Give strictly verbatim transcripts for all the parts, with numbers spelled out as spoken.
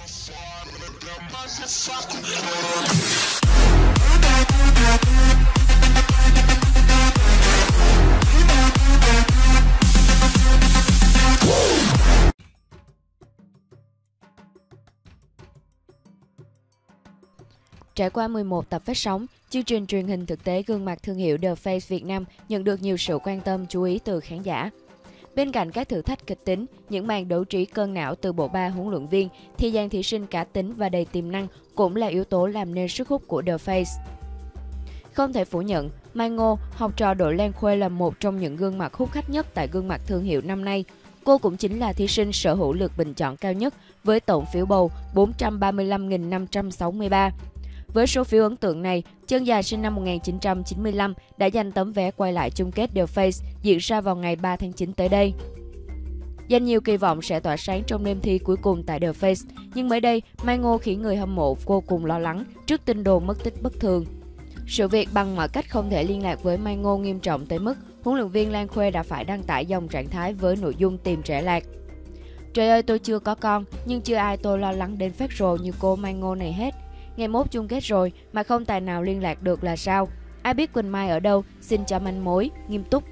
Trải qua mười một tập phát sóng, chương trình truyền hình thực tế gương mặt thương hiệu The Face Việt Nam nhận được nhiều sự quan tâm chú ý từ khán giả. Bên cạnh các thử thách kịch tính, những màn đấu trí cân não từ bộ ba huấn luyện viên, thì dàn thí sinh cá tính và đầy tiềm năng cũng là yếu tố làm nên sức hút của The Face. Không thể phủ nhận, Mai Ngô, học trò đội Lan Khuê là một trong những gương mặt hút khách nhất tại gương mặt thương hiệu năm nay. Cô cũng chính là thí sinh sở hữu lượt bình chọn cao nhất với tổng phiếu bầu bốn trăm ba mươi lăm nghìn năm trăm sáu mươi ba. Với số phiếu ấn tượng này, chân dài sinh năm một nghìn chín trăm chín mươi lăm đã giành tấm vé quay lại chung kết The Face diễn ra vào ngày ba tháng chín tới đây. Dành nhiều kỳ vọng sẽ tỏa sáng trong đêm thi cuối cùng tại The Face, nhưng mới đây, Mai Ngô khiến người hâm mộ vô cùng lo lắng trước tin đồn mất tích bất thường. Sự việc bằng mọi cách không thể liên lạc với Mai Ngô nghiêm trọng tới mức huấn luyện viên Lan Khuê đã phải đăng tải dòng trạng thái với nội dung tìm trẻ lạc. Trời ơi, tôi chưa có con, nhưng chưa ai tôi lo lắng đến phát rồ như cô Mai Ngô này hết. Ngày mốt chung kết rồi mà không tài nào liên lạc được là sao? Ai biết Quỳnh Mai ở đâu? Xin cho manh mối, nghiêm túc.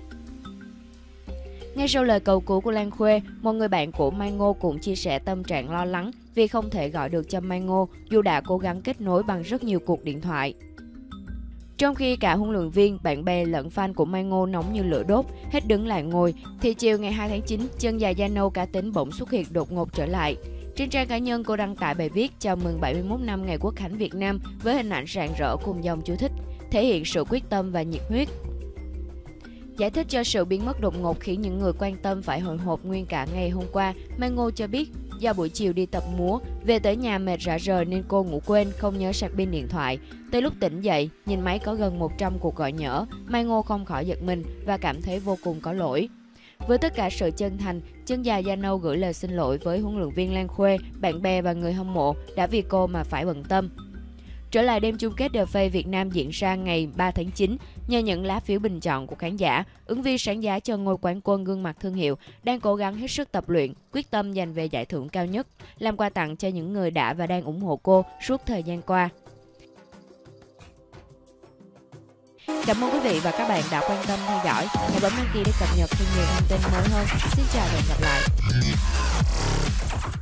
Ngay sau lời cầu cứu của Lan Khuê, một người bạn của Mai Ngô cũng chia sẻ tâm trạng lo lắng vì không thể gọi được cho Mai Ngô dù đã cố gắng kết nối bằng rất nhiều cuộc điện thoại. Trong khi cả huấn luyện viên, bạn bè lẫn fan của Mai Ngô nóng như lửa đốt, hết đứng lại ngồi, thì chiều ngày hai tháng chín, chân dài da nâu cá tính bỗng xuất hiện đột ngột trở lại. Trên trang cá nhân, cô đăng tải bài viết chào mừng bảy mươi mốt năm Ngày Quốc khánh Việt Nam với hình ảnh rạng rỡ cùng dòng chú thích, thể hiện sự quyết tâm và nhiệt huyết. Giải thích cho sự biến mất đột ngột khiến những người quan tâm phải hồi hộp nguyên cả ngày hôm qua, Mai Ngô cho biết do buổi chiều đi tập múa, về tới nhà mệt rã rời nên cô ngủ quên, không nhớ sạc pin điện thoại. Tới lúc tỉnh dậy, nhìn máy có gần một trăm cuộc gọi nhỡ, Mai Ngô không khỏi giật mình và cảm thấy vô cùng có lỗi. Với tất cả sự chân thành, chân dài da nâu gửi lời xin lỗi với huấn luyện viên Lan Khuê, bạn bè và người hâm mộ đã vì cô mà phải bận tâm. Trở lại đêm chung kết The Face Việt Nam diễn ra ngày ba tháng chín, nhờ những lá phiếu bình chọn của khán giả, ứng viên sáng giá cho ngôi quán quân gương mặt thương hiệu đang cố gắng hết sức tập luyện, quyết tâm giành về giải thưởng cao nhất, làm quà tặng cho những người đã và đang ủng hộ cô suốt thời gian qua. Cảm ơn quý vị và các bạn đã quan tâm theo dõi. Hãy bấm đăng ký để cập nhật thêm nhiều thông tin mới hơn. Xin chào và hẹn gặp lại.